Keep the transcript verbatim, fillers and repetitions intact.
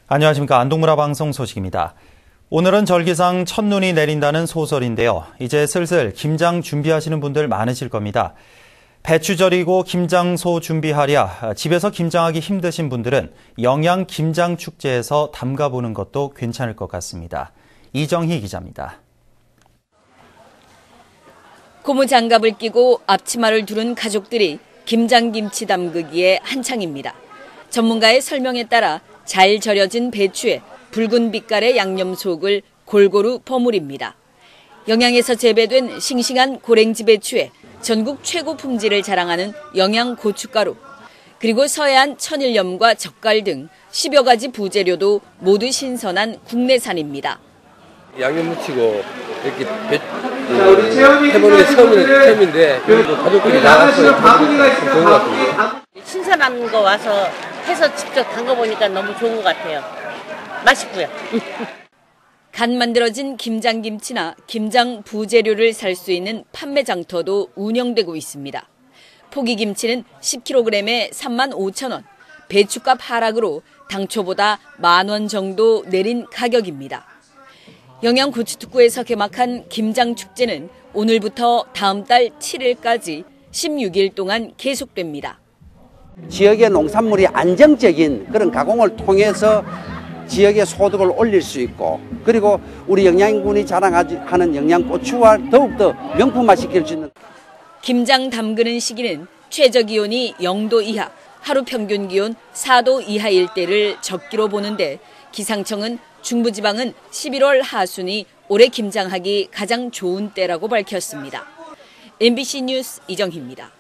안녕하십니까. 안동문화 방송 소식입니다. 오늘은 절기상 첫눈이 내린다는 소설인데요. 이제 슬슬 김장 준비하시는 분들 많으실 겁니다. 배추 절이고 김장소 준비하랴 집에서 김장하기 힘드신 분들은 영양 김장 축제에서 담가보는 것도 괜찮을 것 같습니다. 이정희 기자입니다. 고무장갑을 끼고 앞치마를 두른 가족들이 김장김치 담그기에 한창입니다. 전문가의 설명에 따라 잘 절여진 배추에 붉은 빛깔의 양념속을 골고루 버무립니다. 영양에서 재배된 싱싱한 고랭지 배추에 전국 최고 품질을 자랑하는 영양 고춧가루, 그리고 서해안 천일염과 젓갈 등 십여 가지 부재료도 모두 신선한 국내산입니다. 양념 묻히고 이렇게 배, 그, 해보는 게 처음, 처음인데 그래도 가족들이 나와서 좋은 것 같아요. 신선한 거 와서 해서 직접 담궈보니까 너무 좋은 것 같아요. 맛있고요. 간 만들어진 김장김치나 김장 부재료를 살 수 있는 판매장터도 운영되고 있습니다. 포기김치는 십 킬로그램에 삼만 오천 원, 배추값 하락으로 당초보다 만 원 정도 내린 가격입니다. 영양고추특구에서 개막한 김장축제는 오늘부터 다음 달 칠 일까지 십육 일 동안 계속됩니다. 지역의 농산물이 안정적인 그런 가공을 통해서 지역의 소득을 올릴 수 있고, 그리고 우리 영양군이 자랑하는 영양고추와 더욱더 명품화시킬 수 있는. 김장 담그는 시기는 최저기온이 영 도 이하, 하루 평균 기온 사 도 이하일 때를 적기로 보는데 기상청은 중부지방은 십일월 하순이 올해 김장하기 가장 좋은 때라고 밝혔습니다. 엠비씨 뉴스 이정희입니다.